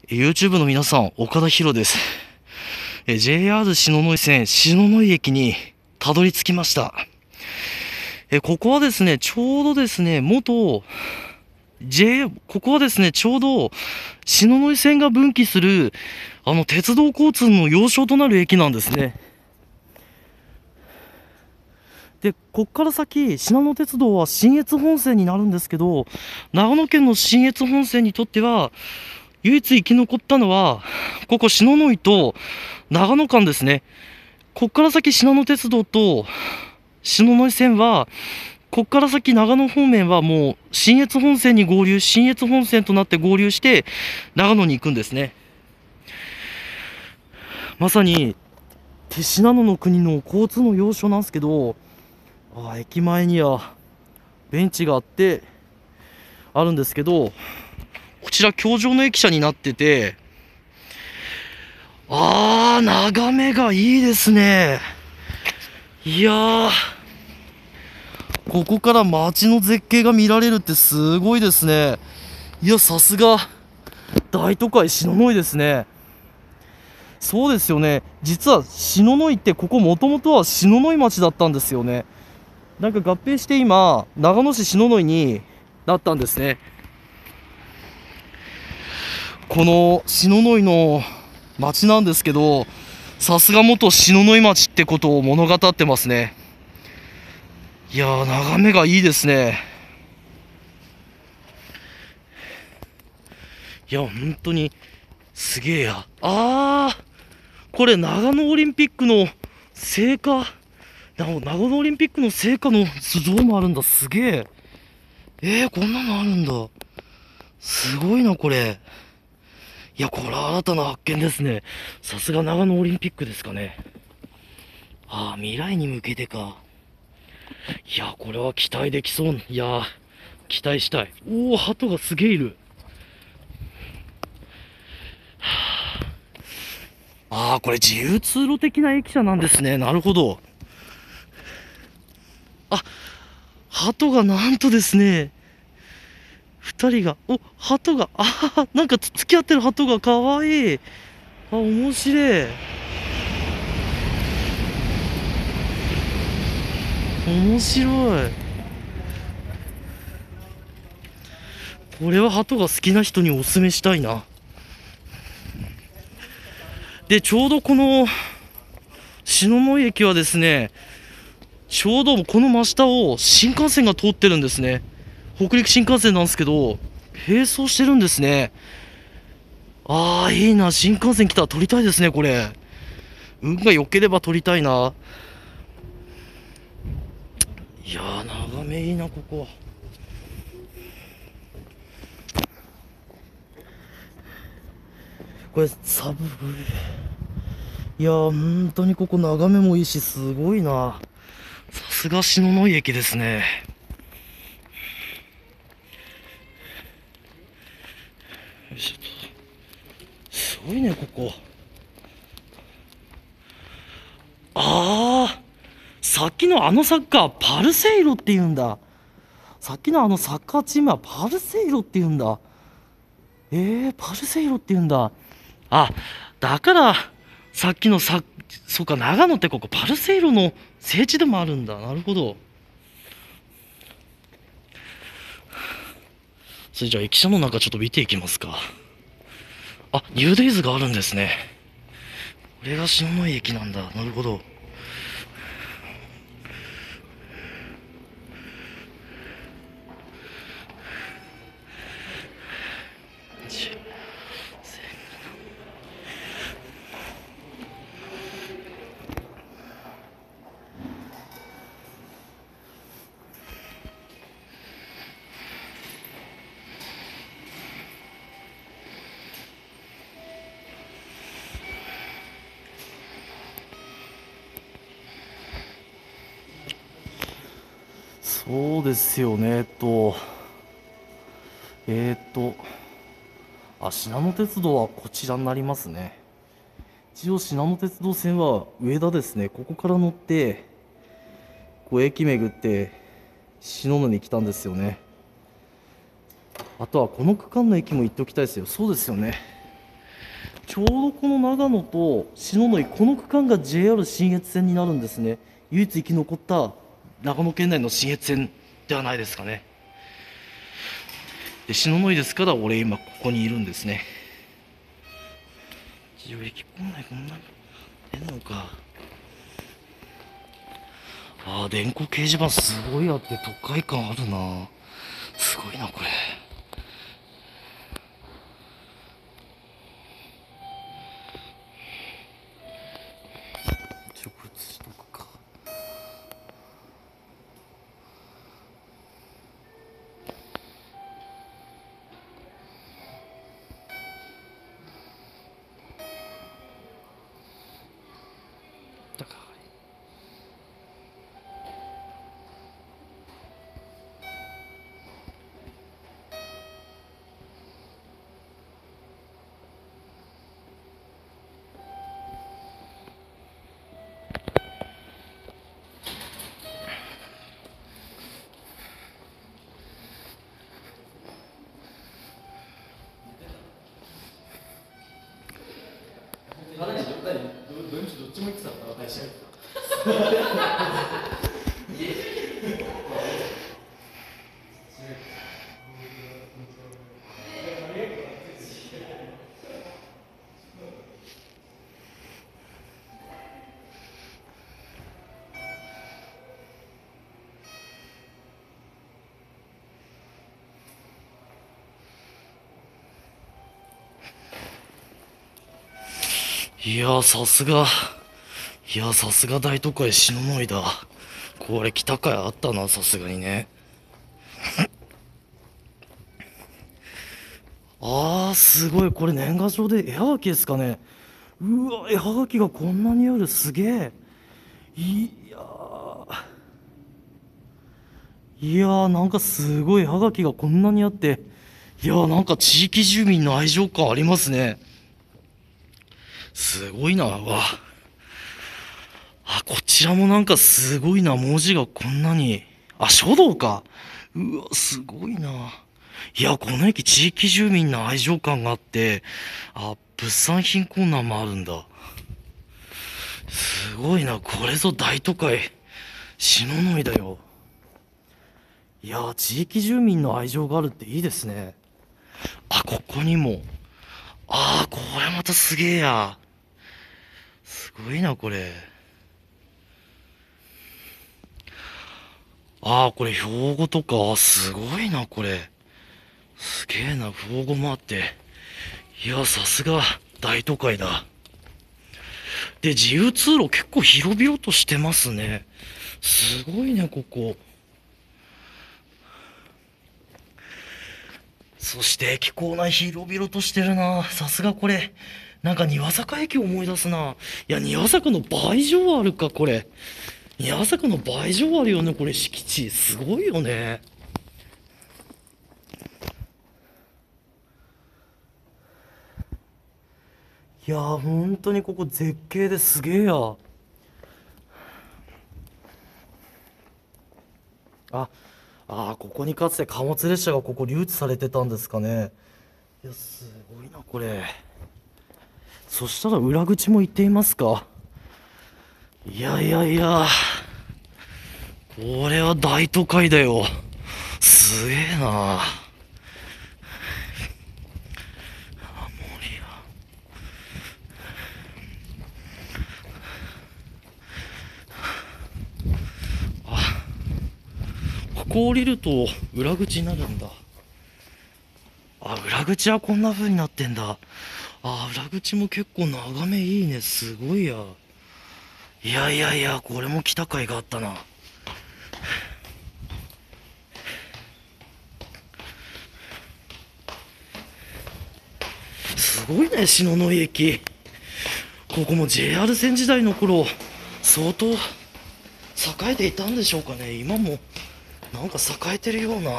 YouTube の皆さん、岡田博です。JR 篠ノ井線篠ノ井駅にたどり着きました。ここはですね、ちょうどですね、ここはですね、ちょうど篠ノ井線が分岐する、鉄道交通の要衝となる駅なんですね。で、こっから先、しなの鉄道は信越本線になるんですけど、長野県の信越本線にとっては、唯一生き残ったのは、ここ篠ノ井と長野間ですね。こっから先しなの鉄道と篠ノ井線は、こっから先長野方面はもう信越本線に合流、信越本線となって合流して長野に行くんですね。まさに信濃の国の交通の要所なんですけど、駅前にはベンチがあるんですけど、こちら橋上の駅舎になってて、眺めがいいですね。いやー、ここから街の絶景が見られるってすごいですね。いや、さすが大都会篠ノ井ですね。そうですよね。実は篠ノ井ってここもともとは篠ノ井町だったんですよね。なんか合併して今長野市篠ノ井になったんですね。この篠ノ井の町なんですけど、さすが元篠ノ井町ってことを物語ってますね。いやー、眺めがいいですね。いや、本当にすげえや。これ長野オリンピックの聖火、長野オリンピックの聖火の像もあるんだ。すげえ。こんなのあるんだ。すごいな、これ。いや、これは新たな発見ですね。さすが長野オリンピックですかね。未来に向けてか。いや、これは期待できそう。いや、期待したい。鳩がすげえいる。これ自由通路的な駅舎なんですね。なるほど。鳩がなんとですね、二人が、鳩が、なんか付き合ってる鳩がかわいい。面白い。面白い。これは鳩が好きな人におすすめしたいな。で、ちょうどこの篠ノ井駅はですね、ちょうどこの真下を新幹線が通ってるんですね。北陸新幹線なんですけど、並走してるんですね。いいな。新幹線来たら撮りたいですね、これ。運が良ければ撮りたいな。いやー、眺めいいな、ここ。これ、いやー、本当にここ眺めもいいし、すごいな。さすが篠ノ井駅ですね。よいしょと。すごいね、ここ。さっきのあのサッカー、パルセイロって言うんだ。さっきのあのサッカーチームはパルセイロって言うんだ。パルセイロって言うんだ。だから、さっきのそうか、長野ってここパルセイロの聖地でもあるんだ。なるほど。それじゃあ駅舎の中ちょっと見ていきますか。ニューデイズがあるんですね。これが篠ノ井駅なんだ。なるほど。そうですよね。しなの鉄道はこちらになりますね。一応、しなの鉄道線は上田ですね。ここから乗って、駅巡って、篠ノに来たんですよね。あとはこの区間の駅も行っておきたいですよ。そうですよね。 ちょうどこの長野と篠ノ井、この区間が JR 信越線になるんですね。唯一生き残った長野県内の信越線ではないですかね。で、篠ノ井ですから、俺今ここにいるんですね。地上駅こんなに出んのか。ああ、電光掲示板すごいあって都会感あるな。すごいな、これ。ちょっと映しとくか。だからどっちも言ってたのかな、私。いやー、さすが。いやー、さすが大都会篠ノ井だ。これ来たかいあったな、さすがにね。あー、すごい。これ年賀状で絵はがきですかね。うわ、絵はがきがこんなにある。すげえ。いやー、なんかすごい絵はがきがこんなにあって。いやー、なんか地域住民の愛情感ありますね。すごいな。わ。あ、こちらもなんかすごいな。文字がこんなに。あ、書道か。うわ、すごいな。いや、この駅地域住民の愛情感があって、あ、物産品コーナーもあるんだ。すごいな。これぞ大都会。篠ノ井だよ。いや、地域住民の愛情があるっていいですね。あ、ここにも。ああ、これまたすげえや。すごいな、これ。ああ、これ標語とか、すごいな、これ。すげえな、標語もあって。いや、さすが、大都会だ。で、自由通路結構広々としてますね。すごいね、ここ。そして駅構内広々としてるな。さすがこれ。なんか庭坂駅を思い出すな。いや、庭坂の倍以上あるか、これ。庭坂の倍以上あるよね、これ、敷地。すごいよね。いやー、本当にここ絶景ですげえや。あ、ここにかつて貨物列車がここ留置されてたんですかね。いや、すごいな、これ。そしたら裏口も行ってみますか。いやいやいや、これは大都会だよ。すげえな。ここ降りると裏口になるんだ。あ、裏口はこんな風になってんだ。あ、裏口も結構眺めいいね。すごいや。いやいやいや、これも来た甲斐があったな。すごいね、篠ノ井駅。ここも JR 線時代の頃、相当栄えていたんでしょうかね。今もなんか栄えてるような。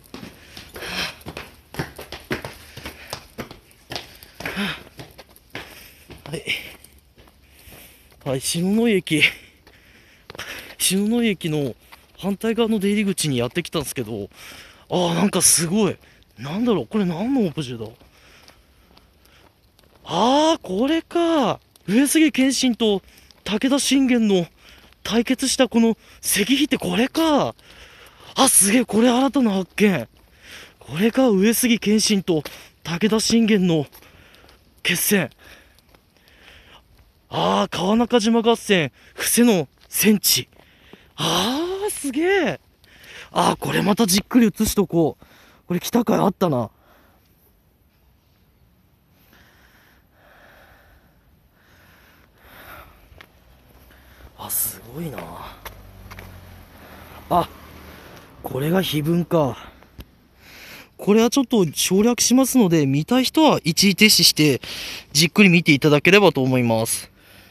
はい。はい、篠ノ井駅。篠ノ井駅の反対側の出入り口にやってきたんですけど、なんかすごい。なんだろう、これ何のオブジェだ。 ああ、これか。上杉謙信と武田信玄の対決したこの石碑ってこれか。あ、すげえ、これ新たな発見。これか、上杉謙信と武田信玄の決戦。ああ、川中島合戦、布施の戦地。ああ、すげえ。ああ、これまたじっくり映しとこう。これ来た回あったな。あ、すごいな。あ、これが碑文か。これはちょっと省略しますので、見たい人は一時停止して、じっくり見ていただければと思います。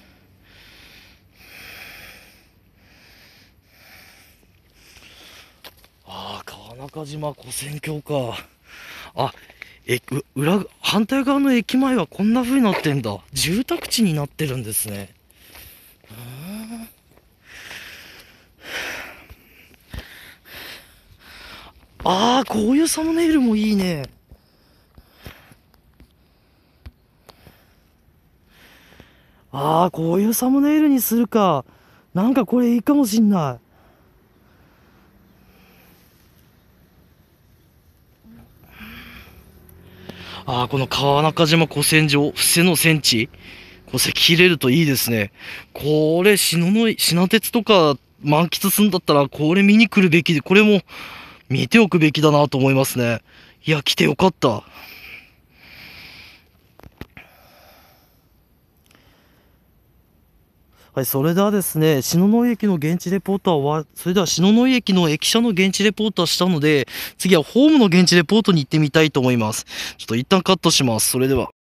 ああ、川中島古戦橋か。あ、反対側の駅前はこんな風になってんだ。住宅地になってるんですね。ああ、こういうサムネイルもいいね。ああ、こういうサムネイルにするか。なんかこれいいかもしんない。ああ、この川中島古戦場、布施の戦地。これ切れるといいですね。これ、品鉄とか満喫するんだったら、これ見に来るべきで、これも見ておくべきだなと思いますね。いや、来てよかった。はい、それではですね、篠ノ井駅の現地レポーターは、それでは篠ノ井駅の駅舎の現地レポーターしたので、次はホームの現地レポートに行ってみたいと思います。ちょっと一旦カットします。それでは。